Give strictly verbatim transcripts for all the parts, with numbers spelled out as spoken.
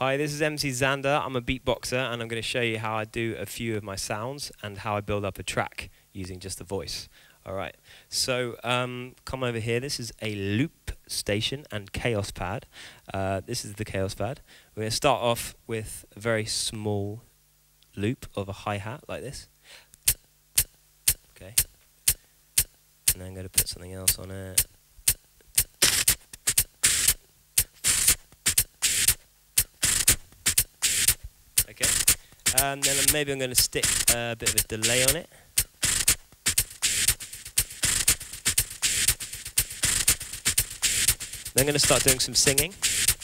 Hi, this is M C Xander. I'm a beatboxer and I'm going to show you how I do a few of my sounds and how I build up a track using just the voice. Alright, so um, come over here. This is a loop station and chaos pad. Uh, this is the chaos pad. We're going to start off with a very small loop of a hi-hat like this. Okay. And then I'm going to put something else on it. Okay, and then maybe I'm going to stick a bit of a delay on it. Then I'm going to start doing some singing.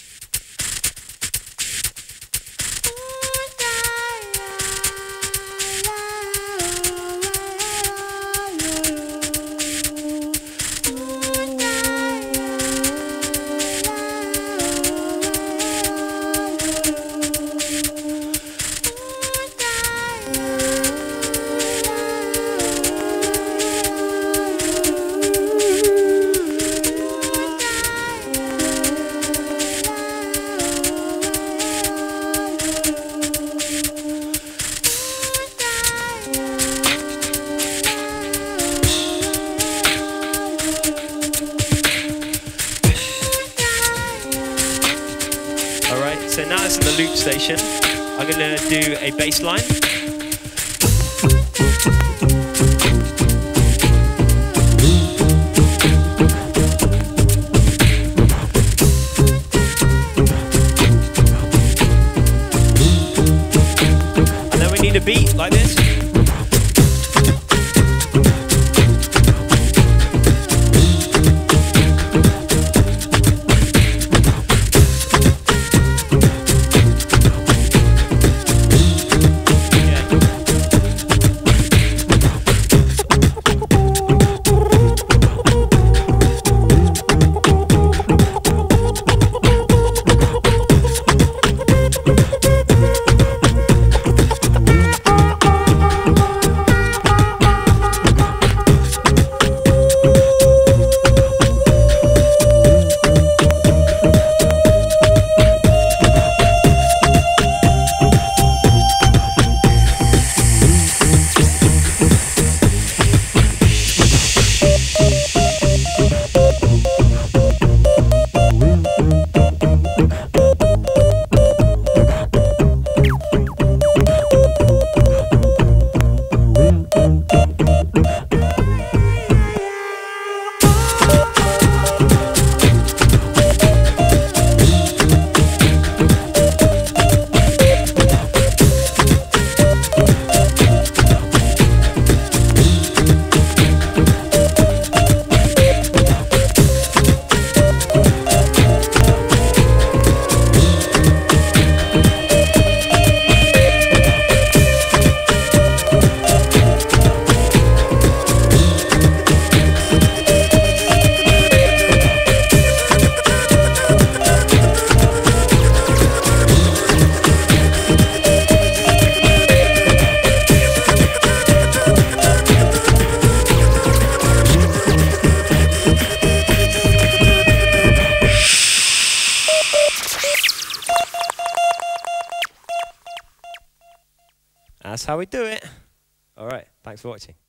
Alright, so now it's in the loop station. I'm going to do a bass line. And then we need a beat like this. That's how we do it. All right, thanks for watching.